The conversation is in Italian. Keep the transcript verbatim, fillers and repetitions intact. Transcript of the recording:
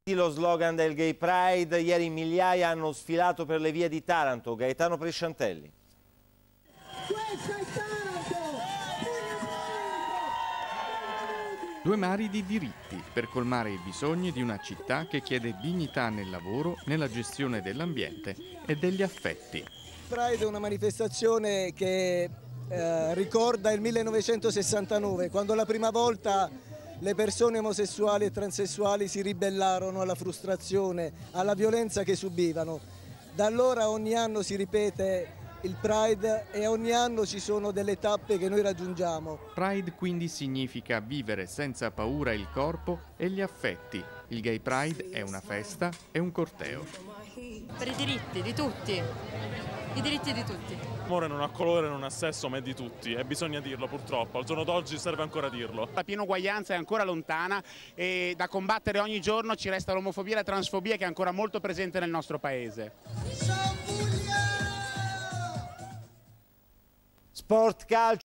Lo slogan del Gay Pride, ieri migliaia hanno sfilato per le vie di Taranto. Gaetano Presciantelli. Questa è Taranto! Due mari di diritti per colmare i bisogni di una città che chiede dignità nel lavoro, nella gestione dell'ambiente e degli affetti. Pride è una manifestazione che eh, ricorda il millenovecentosessantanove, quando la prima volta le persone omosessuali e transessuali si ribellarono alla frustrazione, alla violenza che subivano. Da allora ogni anno si ripete il Pride e ogni anno ci sono delle tappe che noi raggiungiamo. Pride quindi significa vivere senza paura il corpo e gli affetti. Il Gay Pride è una festa e un corteo. Per i diritti di tutti, i diritti di tutti. L'amore non ha colore, non ha sesso, ma è di tutti e bisogna dirlo purtroppo, al giorno d'oggi serve ancora dirlo. La piena uguaglianza è ancora lontana e da combattere ogni giorno ci resta l'omofobia e la transfobia che è ancora molto presente nel nostro paese. Sport calcio.